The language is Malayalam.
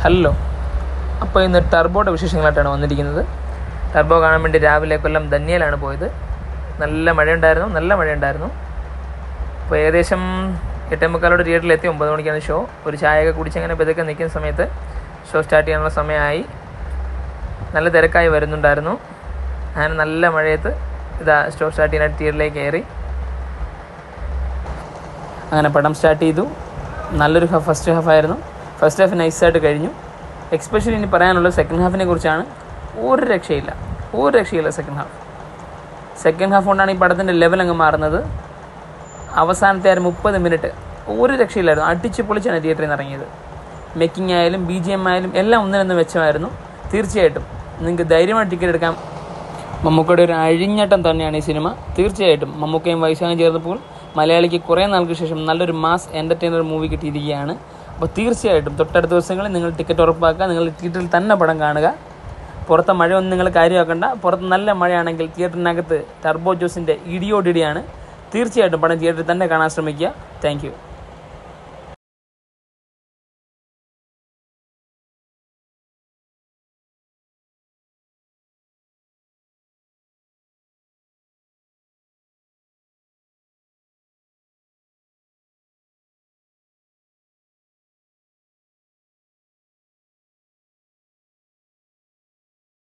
ഹലോ, അപ്പോൾ ഇന്ന് ടർബോയുടെ വിശേഷങ്ങളായിട്ടാണ് വന്നിരിക്കുന്നത്. ടർബോ കാണാൻ വേണ്ടി രാവിലെ കൊല്ലം ധന്യയിലാണ് പോയത്. നല്ല മഴയുണ്ടായിരുന്നു. അപ്പോൾ ഏകദേശം 8:45 തിയേറ്ററിലെത്തി. 9 മണിക്കാണ് ഷോ. ഒരു ചായയൊക്കെ കുടിച്ചങ്ങനെ പതുക്കെ നിൽക്കുന്ന സമയത്ത് ഷോ സ്റ്റാർട്ട് ചെയ്യാനുള്ള സമയമായി. നല്ല തിരക്കായി വരുന്നുണ്ടായിരുന്നു. അങ്ങനെ നല്ല മഴയത്ത് ഷോ സ്റ്റാർട്ട് ചെയ്യാനായിട്ട് തിയേറ്ററിലേക്ക് കയറി. അങ്ങനെ പടം സ്റ്റാർട്ട് ചെയ്തു. നല്ലൊരു ഫസ്റ്റ് ഹാഫായിരുന്നു. ഫസ്റ്റ് ഹാഫ് നൈസായിട്ട് കഴിഞ്ഞു. എക്സ്പെഷ്യലി ഇനി പറയാനുള്ളത് സെക്കൻഡ് ഹാഫിനെ കുറിച്ചാണ്. ഒരു രക്ഷയില്ല സെക്കൻഡ് ഹാഫ് കൊണ്ടാണ് ഈ പടത്തിൻ്റെ ലെവൽ അങ്ങ് മാറുന്നത്. അവസാനത്തെ 30 മിനിറ്റ് ഒരു രക്ഷയില്ലായിരുന്നു. അടിച്ച് പൊളിച്ചാണ് തിയേറ്ററിൽ നിന്ന് ഇറങ്ങിയത്. മേക്കിംഗ് ആയാലും BGM ആയാലും എല്ലാം ഒന്നിനൊന്ന് മെച്ചമായിരുന്നു. തീർച്ചയായിട്ടും നിങ്ങൾക്ക് ധൈര്യമായിട്ട് ടിക്കറ്റ് എടുക്കാം. മമ്മൂക്കയുടെ ഒരു അഴിഞ്ഞട്ടം തന്നെയാണ് ഈ സിനിമ. തീർച്ചയായിട്ടും മമ്മൂക്കയും വൈശാഖും ചേർന്നപ്പോൾ മലയാളിക്ക് കുറേ നാൾക്ക് ശേഷം നല്ലൊരു മാസ് എൻ്റർടൈനർ മൂവി കിട്ടിയിരിക്കുകയാണ്. അപ്പോൾ തീർച്ചയായിട്ടും തൊട്ടടുത്ത ദിവസങ്ങളിൽ നിങ്ങൾ ടിക്കറ്റ് ഉറപ്പാക്കുക. നിങ്ങൾ തിയേറ്ററിൽ തന്നെ പടം കാണുക. പുറത്തെ മഴയൊന്നും നിങ്ങൾ കാര്യമാക്കണ്ട. പുറത്ത് നല്ല മഴയാണെങ്കിൽ തിയേറ്ററിനകത്ത് ടർബോ ജോസിൻ്റെ ഇടിയോടിയാണ്. തീർച്ചയായിട്ടും പടം തിയേറ്ററിൽ തന്നെ കാണാൻ ശ്രമിക്കുക. Thank U.